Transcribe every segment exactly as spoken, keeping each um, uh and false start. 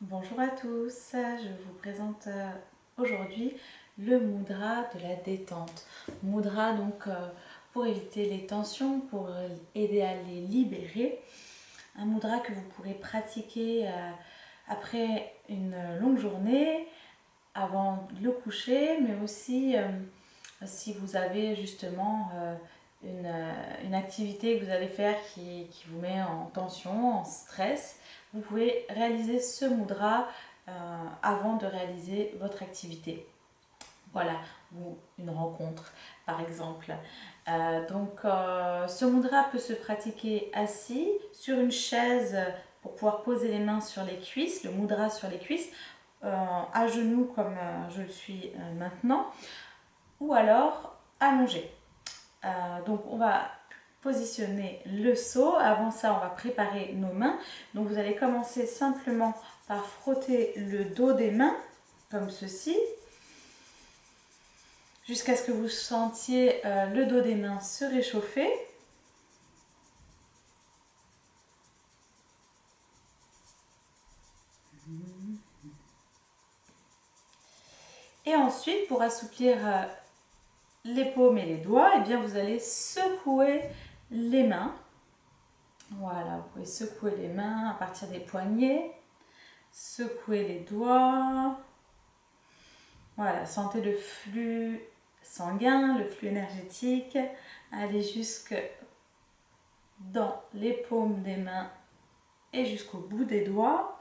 Bonjour à tous, je vous présente aujourd'hui le mudra de la détente. Mudra donc pour éviter les tensions, pour aider à les libérer. Un mudra que vous pourrez pratiquer après une longue journée, avant le coucher, mais aussi si vous avez justement une, une activité que vous allez faire qui, qui vous met en tension, en stress. Vous pouvez réaliser ce mudra euh, avant de réaliser votre activité. Voilà, ou une rencontre par exemple. Euh, donc euh, ce mudra peut se pratiquer assis sur une chaise pour pouvoir poser les mains sur les cuisses, le mudra sur les cuisses, euh, à genoux comme euh, je le suis euh, maintenant, ou alors allongé. Euh, donc on va positionner le seau. Avant ça, on va préparer nos mains. Donc vous allez commencer simplement par frotter le dos des mains, comme ceci, jusqu'à ce que vous sentiez euh, le dos des mains se réchauffer. Et ensuite, pour assouplir euh, les paumes et les doigts, eh bien vous allez secouer les mains. Voilà, vous pouvez secouer les mains à partir des poignets, secouer les doigts. Voilà, sentez le flux sanguin, le flux énergétique, aller jusque dans les paumes des mains et jusqu'au bout des doigts.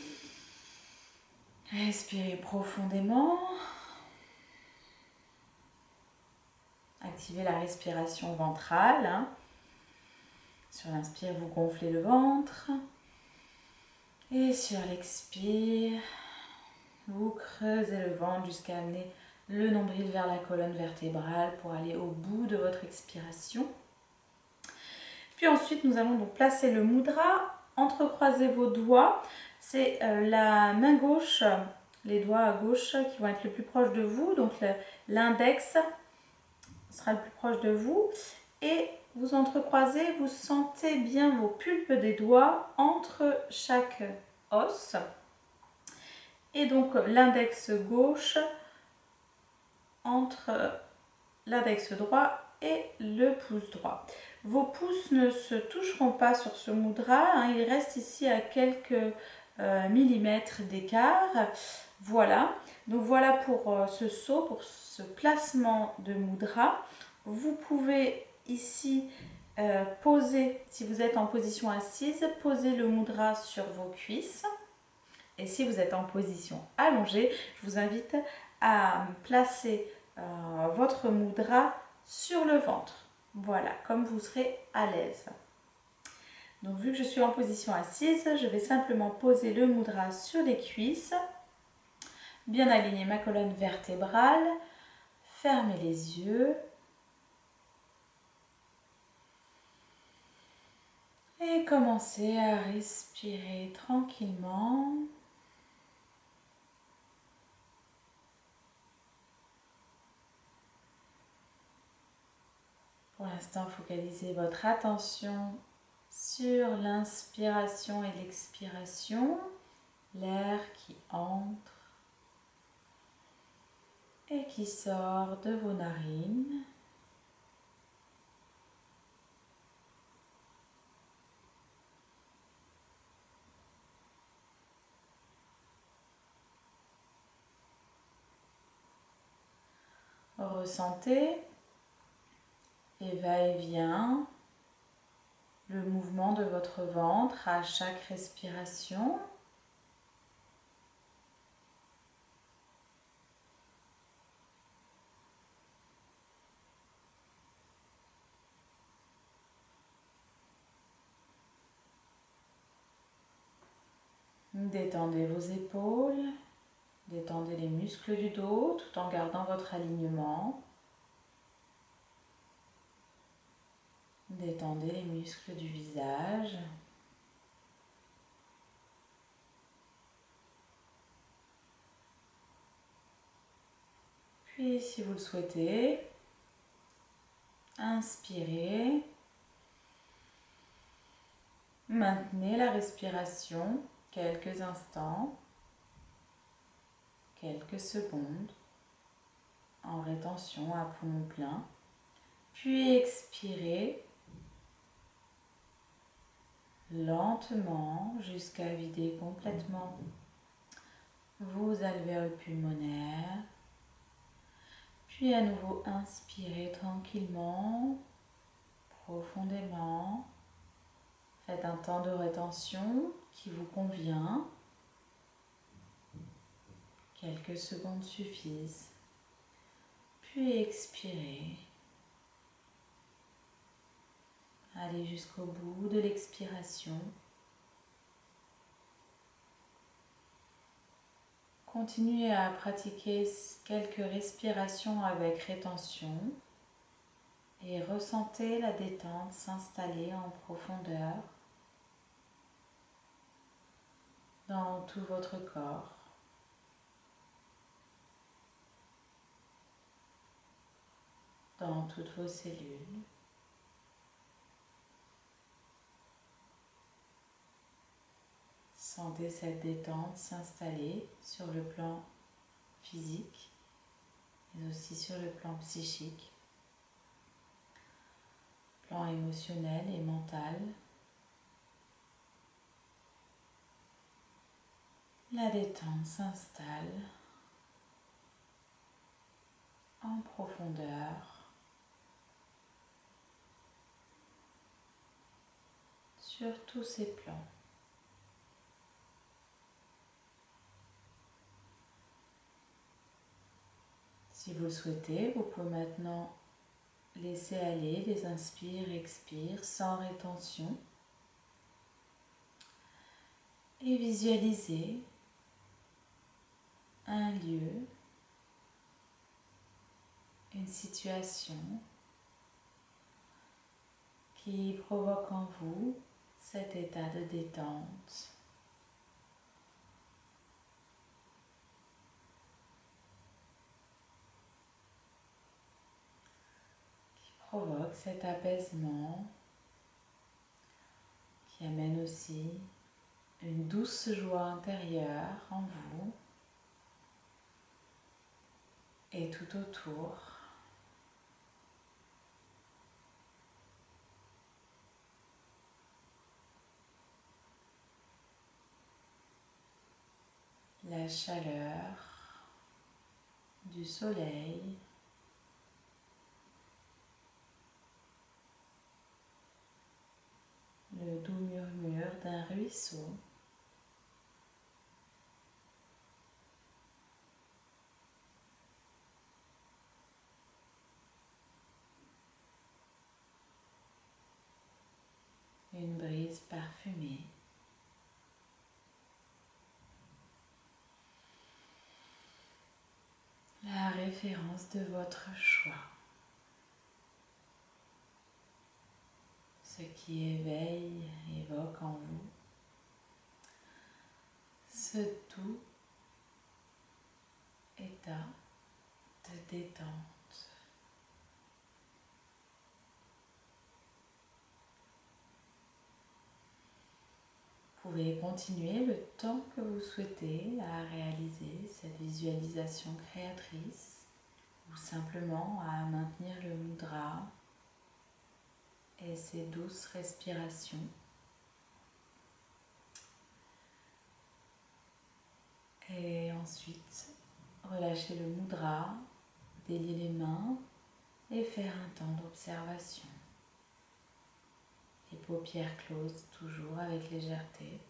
Respirez profondément. Activez la respiration ventrale. Hein. Sur l'inspire, vous gonflez le ventre. Et sur l'expire, vous creusez le ventre jusqu'à amener le nombril vers la colonne vertébrale pour aller au bout de votre expiration. Puis ensuite, nous allons donc placer le mudra, entrecroiser vos doigts. C'est euh, la main gauche, les doigts à gauche qui vont être le plus proche de vous. Donc l'index sera le plus proche de vous. Et vous entrecroisez, vous sentez bien vos pulpes des doigts entre chaque os. Et donc l'index gauche entre l'index droit et le pouce droit. Vos pouces ne se toucheront pas sur ce mudra, hein, ils restent ici à quelques euh, millimètres d'écart. Voilà, donc voilà pour euh, ce saut, pour ce placement de mudra. Vous pouvez ici euh, poser, si vous êtes en position assise, poser le mudra sur vos cuisses. Et si vous êtes en position allongée, je vous invite à placer euh, votre mudra sur le ventre. Voilà, comme vous serez à l'aise. Donc vu que je suis en position assise, je vais simplement poser le mudra sur les cuisses, bien aligner ma colonne vertébrale, fermer les yeux et commencer à respirer tranquillement. Pour l'instant, focalisez votre attention sur l'inspiration et l'expiration, l'air qui entre et qui sort de vos narines. Ressentez et va-et-vient le mouvement de votre ventre à chaque respiration. Détendez vos épaules, détendez les muscles du dos tout en gardant votre alignement. Détendez les muscles du visage. Puis, si vous le souhaitez, inspirez. Maintenez la respiration quelques instants. quelques secondes en rétention à poumon plein, puis expirez lentement jusqu'à vider complètement vos alvéoles pulmonaires. Puis à nouveau inspirez tranquillement, profondément. Faites un temps de rétention qui vous convient. Quelques secondes suffisent. Puis expirez. Allez jusqu'au bout de l'expiration. Continuez à pratiquer quelques respirations avec rétention et ressentez la détente s'installer en profondeur dans tout votre corps. Dans toutes vos cellules. Sentez cette détente s'installer sur le plan physique, mais aussi sur le plan psychique, plan émotionnel et mental. La détente s'installe en profondeur sur tous ces plans. Si vous le souhaitez, vous pouvez maintenant laisser aller les inspires, expires sans rétention et visualiser un lieu, une situation qui provoque en vous cet état de détente. Provoque cet apaisement qui amène aussi une douce joie intérieure en vous et tout autour. La chaleur du soleil, le doux murmure d'un ruisseau, une brise parfumée. La référence de votre choix. Ce qui éveille, évoque en vous ce doux état de détente. Vous pouvez continuer le temps que vous souhaitez à réaliser cette visualisation créatrice ou simplement à maintenir le mudra et ces douces respirations. Et ensuite, relâchez le mudra, délier les mains et faire un temps d'observation. Les paupières closes, toujours avec légèreté.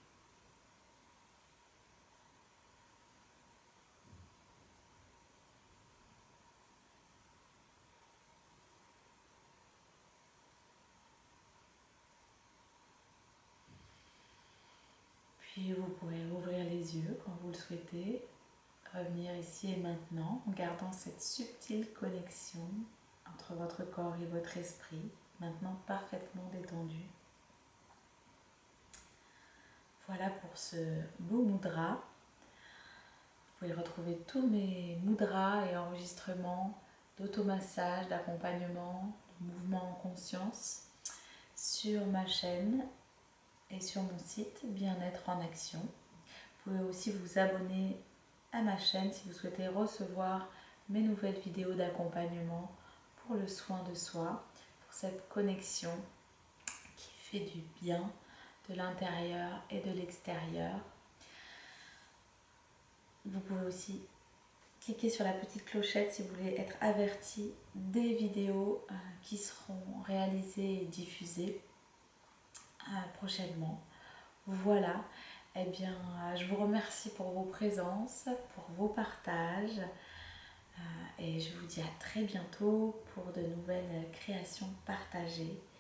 Puis vous pourrez ouvrir les yeux quand vous le souhaitez, revenir ici et maintenant en gardant cette subtile connexion entre votre corps et votre esprit, maintenant parfaitement détendu. Voilà pour ce beau mudra. Vous pouvez retrouver tous mes mudras et enregistrements d'automassage, d'accompagnement, de mouvement en conscience sur ma chaîne et sur mon site Bien-être en action. Vous pouvez aussi vous abonner à ma chaîne si vous souhaitez recevoir mes nouvelles vidéos d'accompagnement pour le soin de soi, pour cette connexion qui fait du bien de l'intérieur et de l'extérieur. Vous pouvez aussi cliquez sur la petite clochette si vous voulez être averti des vidéos euh, qui seront réalisées et diffusées euh, prochainement. Voilà, eh bien euh, je vous remercie pour vos présences, pour vos partages euh, et je vous dis à très bientôt pour de nouvelles créations partagées.